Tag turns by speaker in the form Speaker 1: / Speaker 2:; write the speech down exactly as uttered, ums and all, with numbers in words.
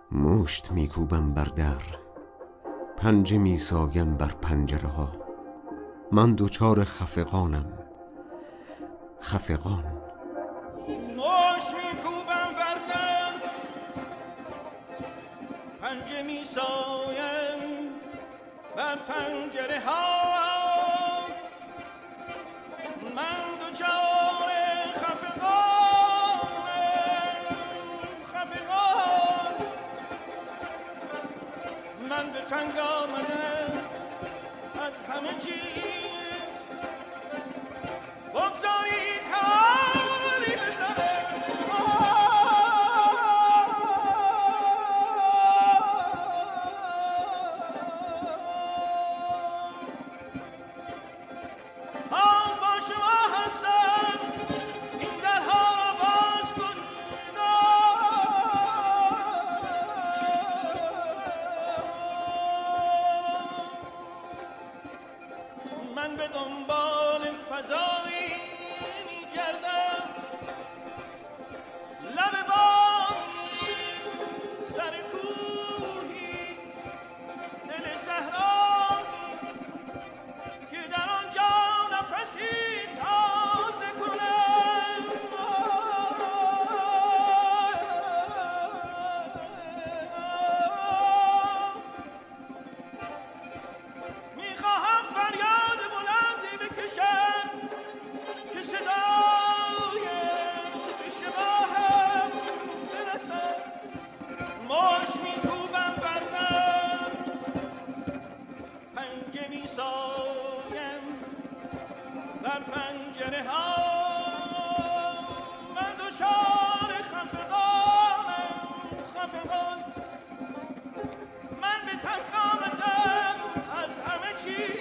Speaker 1: مشت میکوبم بر در، پنجه میسایم بر پنجره ها. من دوچار خفقانم، خفقان.
Speaker 2: مشت میکوبم بر در، پنجه میسایم بر پنجره ها. من دوچار خفقانم، خفقان. من به تنگ آمدم از همه چیز، بگذارید حالی بزنم. آن با شما هستم، این درها را باز کنید. من به دنبال فضایی میگردم، لب بانی، سر کوهی، دل صحرایی که در آنجا نفسی تازه کنم. میخواهم فریاد بلندی بکشم که صدای اشتباهم برسد. مشت میکوبم بر در، پنجه میسایم بر پنجره ها. من دوچار خفقانم، خفقان. من به تنگ آمدم از همه چیز،